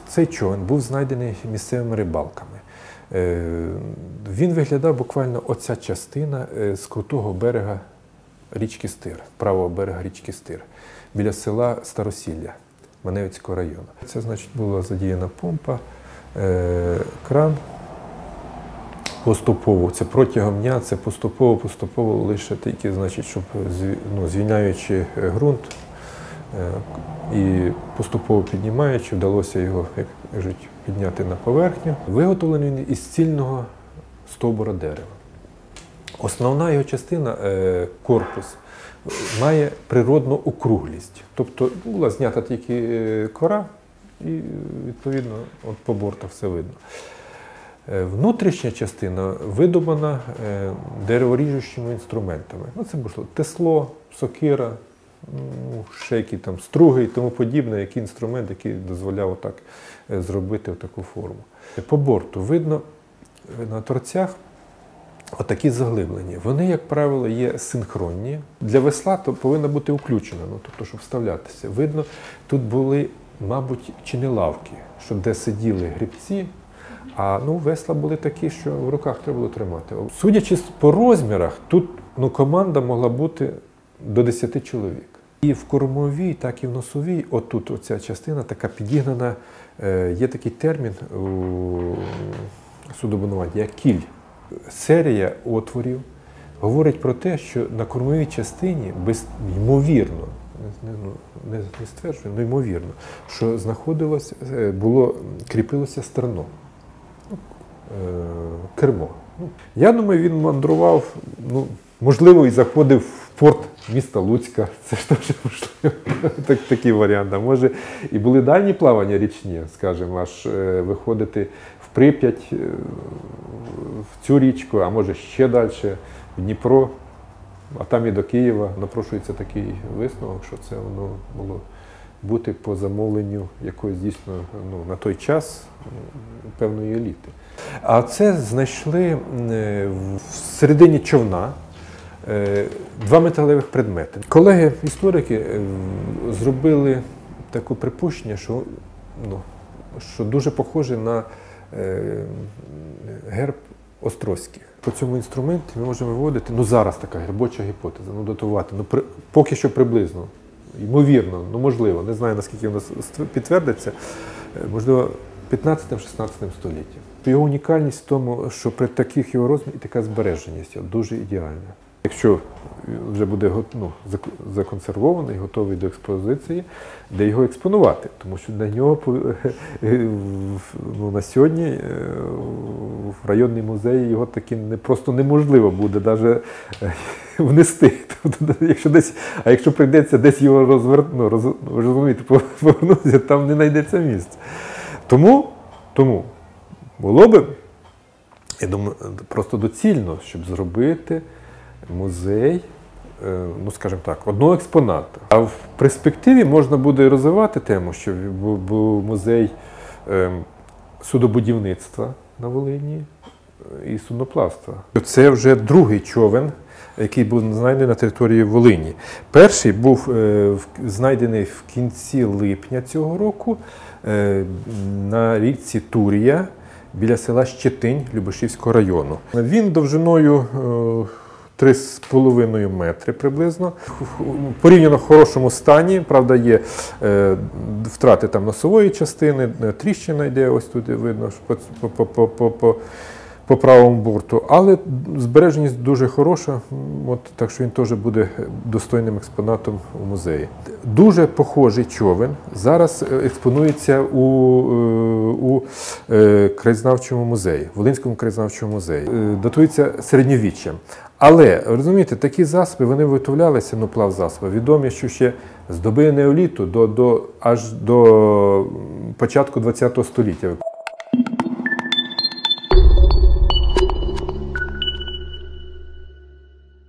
Цей човен був знайдений місцевими рибалками. Він виглядав буквально оця частина з крутого берега річки Стир, правого берега річки Стир, біля села Старосілля Маневицького району. Це, значить, була задіяна помпа, кран. Поступово, це протягом дня, це поступово лише тільки, значить, щоб, звільняючи ґрунт і поступово піднімаючи, вдалося його, як кажуть, підняти на поверхню. Виготовлений він із цільного стовбура дерева. Основна його частина, корпус, має природну округлість. Тобто була знята тільки кора і, відповідно, от по бортах все видно. Внутрішня частина видобана дереворіжучими інструментами. Це можливо тесло, сокира, ще які там струги і тому подібне, який інструмент, який дозволяв отак зробити таку форму. По борту видно на торцях отакі заглиблення. Вони, як правило, є синхронні. Для весла то повинна бути включена, тобто, щоб вставлятися. Видно, тут були, мабуть, чи не лавки, що де сиділи гребці, а весла були такі, що в руках треба було тримати. Судячи по розмірах, тут команда могла бути до 10 чоловік. І в кормовій, так і в носовій, отут оця частина така підігнана, є такий термін у суднобудуванні, як кіль. Серія отворів говорить про те, що на кормовій частині, ймовірно, не стверджую, але ймовірно, що кріпилося стерно, кермо. Я думаю, він мандрував, можливо, і заходив в порт міста Луцька, це ж теж можливо, такий варіант. А може, і були дальні плавання річні, скажімо, аж виходити в Прип'ять, в цю річку, а може ще далі, в Дніпро, а там і до Києва. Напрошується такий висновок, що це воно було бути по замовленню якоїсь дійсно на той час певної еліти. А це знайшли в середині човна два металевих предмети. Колеги-історики зробили таке припущення, що дуже похоже на герб Острозьких. По цьому інструменті ми можемо виводити, зараз така робоча гіпотеза, датувати, поки що приблизно, ймовірно, можливо, не знаю, наскільки воно підтвердиться, можливо, 15-16 столітті. Його унікальність в тому, що при таких його розмірах і така збереженість дуже ідеальна. Якщо вже буде законсервований, готовий до експозиції, де його експонувати, тому що на нього на сьогодні в районний музей його таки просто неможливо буде навіть внести. Якщо прийдеться десь його повернутися, там не знайдеться місця. Тому було б, я думаю, просто доцільно, щоб зробити музей, скажімо так, одного експоната. А в перспективі можна буде розвивати тему, що був музей суднобудівництва на Волині і судноплавства. Це вже другий човен, який був знайдений на території Волині. Перший був знайдений в кінці липня цього року на річці Турія біля села Щетинь Любешівського району. Він довжиною 3,5 метри приблизно. В порівняно хорошому стані, правда, є втрати там носової частини, тріщина йде, ось тут видно по правому борту, але збереженість дуже хороша, так що він теж буде достойним експонатом у музеї. Дуже похожий човен зараз експонується у краєзнавчому музеї, Волинському краєзнавчому музеї. Датується середньовіччям. Але, розумієте, такі засоби, вони виготовлялися, плавзасоби, відомі, що ще з доби неоліту аж до початку ХХ століття.